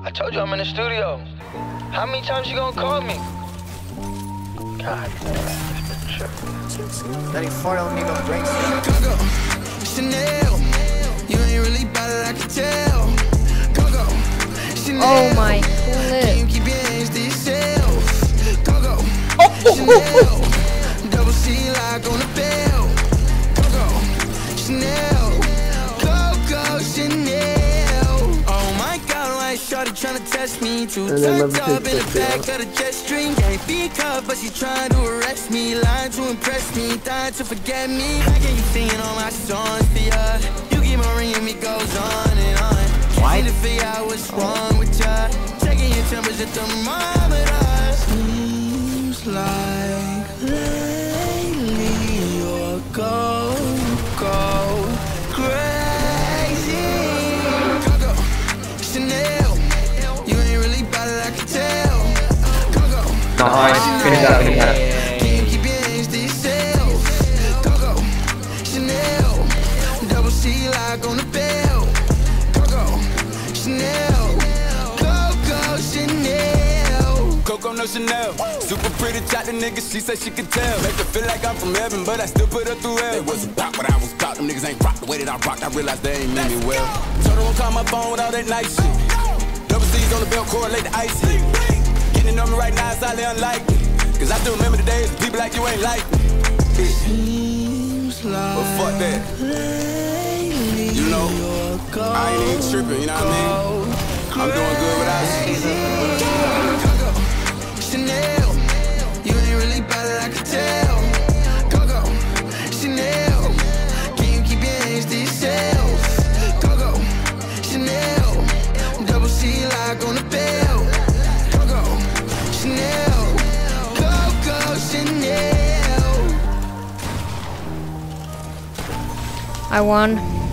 I told you I'm in the studio. How many times you gonna call me? God damn. Sure. Daddy Ford don't need no brakes. Coco, Chanel, you ain't really bad it, I can tell. Coco, Chanel, Oh my flip. can you keep your hands to yourself? Coco, Chanel, double C lock on the bell. Coco, Chanel, Coco, Chanel. Oh my God, why shorty tryna test me? Too tucked up in the back of the jet stream. Can't be cuffed, but she trying to arrest me. Lying to impress me, dying to forget me. How can you singing all my songs for ya? You keep on ringing me, goes on and on. Can't seem to figure out what's wrong with ya. Checking your temperature thermometer. Seems like lately you're go crazy. Coco, Chanel, you ain't really bad it, I can tell. Coco, Finish that. can you keep your hands to yourself? Coco, Chanel, double C lock on the bell. Coco, Chanel, Coco, Chanel. Coco no Chanel, super pretty, chat the niggas, she said she could tell. Make her feel like I'm from heaven, but I still put her through hell. They wasn't pop, but I was pop, them niggas ain't rock the way that I rocked. I realized they ain't mean me well. Told her won't call my phone with all that nice shit. Double C's on the belt, correlate the ice hit. Getting the number right now is highly unlikely. Cause I still remember the days when people like you ain't like me. Seems like But fuck that. You know, I ain't even tripping, you know what I mean? I'm doing good without you. Coco, Chanel, you ain't really bad it, I can tell. Coco, Chanel, can you keep your hands to yourself? Coco, Chanel, double C lock on the bell. Coco, Chanel, Coco, Chanel. I won.